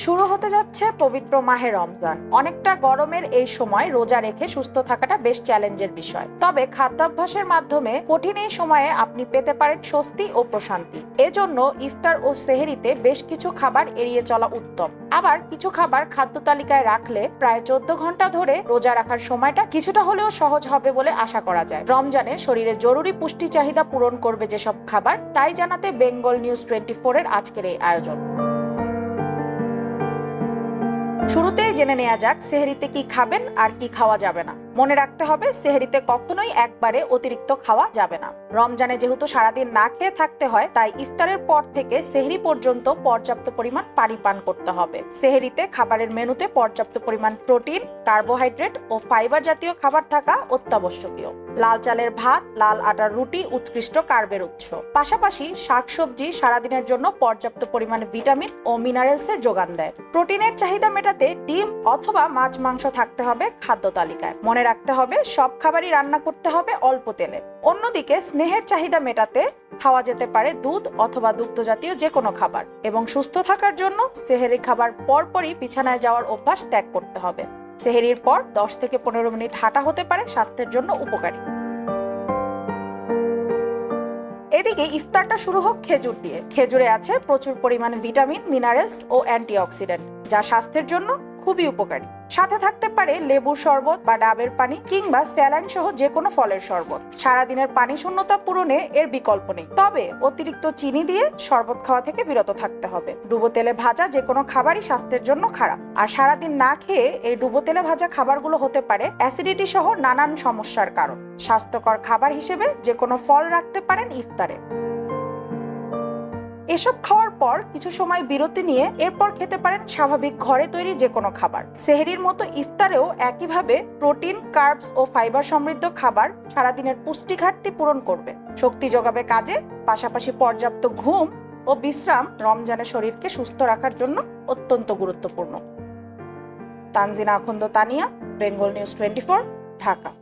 শুরু হতে যাচ্ছে পবিত্র মাহে রমজান। অনেকটা গরমের এই সময় রোজা রেখে সুস্থ থাকাটা বেশ চ্যালেঞ্জের বিষয়। তবে খাদ্যাভ্যাসের মাধ্যমে কঠিন এই সময়ে আপনি পেতে পারেন স্বস্তি ও প্রশান্তি। এজন্য ইফতার ও সেহরিতে বেশ কিছু খাবার এড়িয়ে চলা উত্তম। আবার কিছু খাবার খাদ্য তালিকায় রাখলে প্রায় 14 ঘন্টা ধরে রোজা রাখার সময়টা কিছুটা হলেও সহজ হবে বলে আশা করা যায়। রমজানে শরীরে জরুরি পুষ্টি চাহিদা পূরণ করবে যেসব খাবার, তাই জানাতে বেঙ্গল নিউজ 24 এর আজকের এই আয়োজন। শুরুতেই জেনে নেওয়া যাক সেহরিতে কি খাবেন আর কি খাওয়া যাবে না। মনে রাখতে হবে, সেহরিতে কখনোই একবারে অতিরিক্ত খাওয়া যাবে না। রমজানে যেহেতু সারাদিন না খেয়ে থাকতে হয়, তাই ইফতারের পর থেকে সেহরি পর্যন্ত পর্যাপ্ত পরিমাণ পানি পান করতে হবে। সেহরিতে খাবারের মেনুতে পর্যাপ্ত পরিমাণ প্রোটিন, কার্বোহাইড্রেট ও ফাইবার জাতীয় খাবার থাকা অত্যাবশ্যকীয়। লাল চালের ভাত, লাল আটার রুটি উৎকৃষ্ট কার্বের উৎস। পাশাপাশি শাকসবজি সারাদিনের জন্য পর্যাপ্ত পরিমাণে ভিটামিন ও মিনারেলসের যোগান দেয়। প্রোটিনের চাহিদা মেটাতে ডিম অথবা মাছ মাংস থাকতে হবে খাদ্য তালিকায়। মনে রাখতে হবে, সব খাবারই রান্না করতে হবে অল্প তেলে। অন্যদিকে স্নেহের চাহিদা মেটাতে খাওয়া যেতে পারে দুধ অথবা দুগ্ধ জাতীয় যে কোনো খাবার। এবং সুস্থ থাকার জন্য সেহরি খাবার পরপরই বিছানায় যাওয়ার অভ্যাস ত্যাগ করতে হবে। সেহরির পর 10 থেকে 15 মিনিট হাঁটা হতে পারে স্বাস্থ্যের জন্য উপকারী। এদিকে ইফতারটা শুরু হোক খেজুর দিয়ে। খেজুরে আছে প্রচুর পরিমাণে ভিটামিন, মিনারেলস ও অ্যান্টিঅক্সিডেন্ট, যা স্বাস্থ্যের জন্য খুবই উপকারী। সাথে থাকতে পারে লেবুর শরবত বা ডাবের পানি কিংবা স্যালাইন সহ যে কোনো ফলের শরবত। সারাদিনের পানি শূন্যতা পূরণে এর বিকল্প নেই। তবে অতিরিক্ত চিনি দিয়ে শরবত খাওয়া থেকে বিরত থাকতে হবে। ডুবো তেলে ভাজা যে কোনো খাবারই স্বাস্থ্যের জন্য খারাপ। আর সারাদিন না খেয়ে এই ডুবো তেলে ভাজা খাবারগুলো হতে পারে অ্যাসিডিটি সহ নানান সমস্যার কারণ। স্বাস্থ্যকর খাবার হিসেবে যে কোনো ফল রাখতে পারেন ইফতারে। এসব খাওয়ার পর কিছু সময় বিরতি নিয়ে এরপর খেতে পারেন স্বাভাবিক ঘরে তৈরি যে কোনো খাবার। সেহরির মতো ইফতারেও একইভাবে প্রোটিন, কার্বস ও ফাইবার সমৃদ্ধ খাবার সারাদিনের পুষ্টি ঘাটতি পূরণ করবে, শক্তি যোগাবে কাজে। পাশাপাশি পর্যাপ্ত ঘুম ও বিশ্রাম রমজানে শরীরকে সুস্থ রাখার জন্য অত্যন্ত গুরুত্বপূর্ণ। Tanjina Akhand, Tania, Bengal news 24, Dhaka.